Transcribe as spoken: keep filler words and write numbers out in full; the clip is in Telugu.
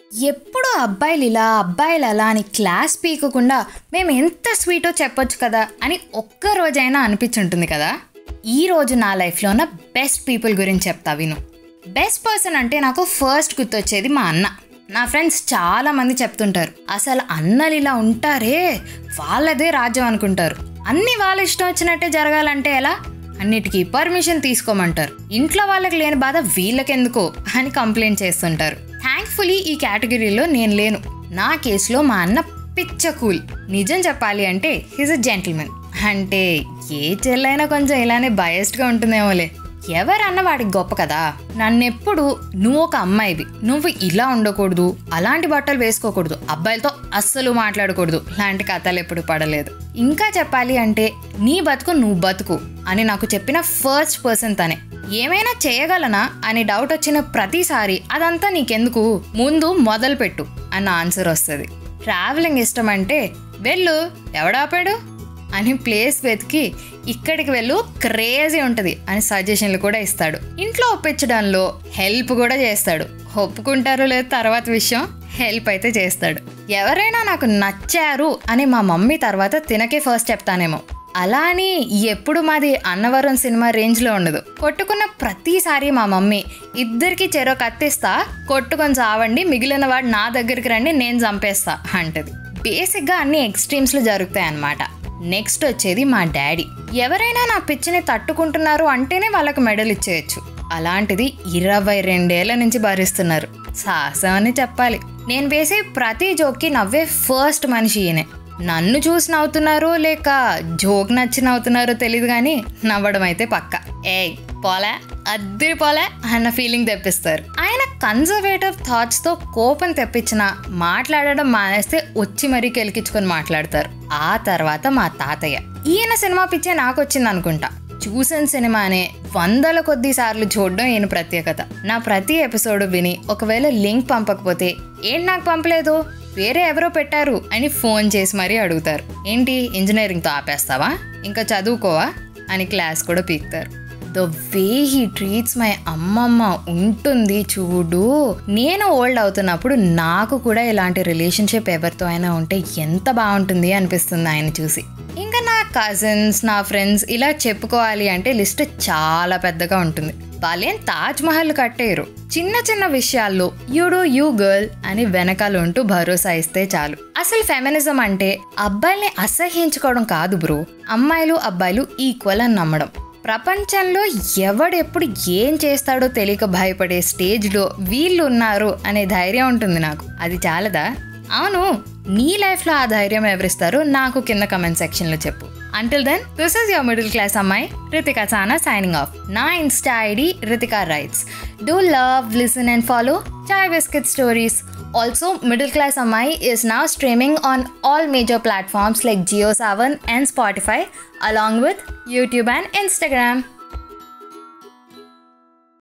ఎప్పుడు అబ్బాయిలు ఇలా అబ్బాయిలు అలా అని క్లాస్ పీకకుండా మేము ఎంత స్వీటో చెప్పొచ్చు కదా అని ఒక్క రోజైనా అనిపించుంటుంది కదా. ఈరోజు నా లైఫ్లో ఉన్న బెస్ట్ పీపుల్ గురించి చెప్తా విను. బెస్ట్ పర్సన్ అంటే నాకు ఫస్ట్ గుర్తొచ్చేది మా అన్న. నా ఫ్రెండ్స్ చాలామంది చెప్తుంటారు, అసలు అన్నలు ఇలా ఉంటారే, వాళ్ళదే రాజ్యం అనుకుంటారు. అన్నీ వాళ్ళ ఇష్టం వచ్చినట్టే జరగాలంటే ఎలా, అన్నిటికీ పర్మిషన్ తీసుకోమంటారు. ఇంట్లో వాళ్ళకి లేని బాధ వీళ్ళకెందుకో అని కంప్లైంట్ చేస్తుంటారు. థ్యాంక్ఫుల్లీ ఈ కేటగిరీలో నేను లేను. నా కేసులో మా అన్న పిచ్చ కూల్. నిజం చెప్పాలి అంటే హీజ్ అ జెంటిల్మెన్. అంటే ఏ చెల్లైనా కొంచెం ఇలానే బయస్డ్గా ఉంటుందేమోలే. ఎవరన్నా వాడికి గొప్ప కదా. నన్నెప్పుడు నువ్వు ఒక అమ్మాయివి, నువ్వు ఇలా ఉండకూడదు, అలాంటి బట్టలు వేసుకోకూడదు, అబ్బాయిలతో అస్సలు మాట్లాడకూడదు లాంటి కథలు ఎప్పుడు పడలేదు. ఇంకా చెప్పాలి అంటే నీ బతుకు నువ్వు బతుకు అని నాకు చెప్పిన ఫస్ట్ పర్సన్ తనే. ఏమైనా చేయగలనా అని డౌట్ వచ్చిన ప్రతిసారి అదంతా నీకెందుకు, ముందు మొదలు పెట్టు అన్న ఆన్సర్ వస్తుంది. ట్రావెలింగ్ ఇష్టం అంటే వెళ్ళు, ఎవడాపాడు అని ప్లేస్ వెతికి ఇక్కడికి వెళ్ళు క్రేజీ ఉంటుంది అని సజెషన్లు కూడా ఇస్తాడు. ఇంట్లో ఒప్పించడంలో హెల్ప్ కూడా చేస్తాడు. ఒప్పుకుంటారో లేదు తర్వాత విషయం, హెల్ప్ అయితే చేస్తాడు. ఎవరైనా నాకు నచ్చారు అని మా మమ్మీ తర్వాత తినకే ఫస్ట్ చెప్తానేమో. అలా అని ఎప్పుడు మాది అన్నవరం సినిమా రేంజ్లో ఉండదు. కొట్టుకున్న ప్రతిసారి మా మమ్మీ ఇద్దరికి చెరో కత్తిస్తా, కొట్టుకొని చావండి, మిగిలిన వాడు నా దగ్గరికి రండి, నేను చంపేస్తా అంటది. బేసిక్గా అన్ని ఎక్స్ట్రీమ్స్లో జరుగుతాయి అన్నమాట. నెక్స్ట్ వచ్చేది మా డాడీ. ఎవరైనా నా పిచ్చిని తట్టుకుంటున్నారు అంటేనే వాళ్ళకు మెడల్ ఇచ్చేయచ్చు. అలాంటిది ఇరవై రెండేళ్ల నుంచి భరిస్తున్నారు. సాహసం అని చెప్పాలి. నేను వేసే ప్రతి జోక్కి నవ్వే ఫస్ట్ మనిషి ఈయనే. నన్ను చూసి నవ్వుతున్నారో లేక జోక్ నచ్చి నవ్వుతున్నారో తెలియదు కానీ నవ్వడం అయితే పక్క. ఏ పోలే అద్దరి పోలే అన్న ఫీలింగ్ తెప్పిస్తారు. ఆయన కన్జర్వేటివ్ థాట్స్తో కోపం తెప్పించిన మాట్లాడడం మానేస్తే వచ్చి మరీ కెలికించుకొని మాట్లాడతారు. ఆ తర్వాత మా తాతయ్య. ఈయన సినిమా పిచ్చే నాకు వచ్చింది అనుకుంటా. చూసిన సినిమానే వందల కొద్ది సార్లు చూడడం ఈయన ప్రత్యేకత. నా ప్రతి ఎపిసోడ్ విని ఒకవేళ లింక్ పంపకపోతే ఏంటి నాకు పంపలేదు, వేరే ఎవరో పెట్టారు అని ఫోన్ చేసి మరీ అడుగుతారు. ఏంటి ఇంజనీరింగ్తో ఆపేస్తావా, ఇంకా చదువుకోవా అని క్లాస్ కూడా పీకుతారు. The way he treats my అమ్మమ్మ ఉంటుంది చూడు. నేను ఓల్డ్ అవుతున్నప్పుడు నాకు కూడా ఇలాంటి రిలేషన్షిప్ ఎవరితో అయినా ఉంటే ఎంత బాగుంటుంది అనిపిస్తుంది ఆయన చూసి. ఇంకా నా కజిన్స్, నా ఫ్రెండ్స్ ఇలా చెప్పుకోవాలి అంటే లిస్ట్ చాలా పెద్దగా ఉంటుంది. వాళ్ళేం తాజ్ మహల్ కట్టేయరు. చిన్న చిన్న విషయాల్లో యూ డూ యూ గర్ల్ అని వెనకాల ఉంటూ భరోసా ఇస్తే చాలు. అసలు ఫెమినిజం అంటే అబ్బాయిల్ని అసహ్యించుకోవడం కాదు బ్రో, అమ్మాయిలు అబ్బాయిలు ఈక్వల్ అని నమ్మడం. ప్రపంచంలో ఎవడెప్పుడు ఏం చేస్తాడో తెలియక భయపడే స్టేజ్లో వీళ్ళు ఉన్నారు అనే ధైర్యం ఉంటుంది నాకు. అది చాలదా? అవును, నీ లైఫ్లో ఆ ధైర్యం ఎవరిస్తారో నాకు కింద కమెంట్ సెక్షన్లో చెప్పు. Until then, this is your middle class Ammai, Ritika Sana signing off. Na Insta I D, Ritika Writes. Do love, listen and follow Chai Biscuit Stories. Also, Middle Class Ammai is now streaming on all major platforms like Jio Saavn and Spotify, along with YouTube and Instagram.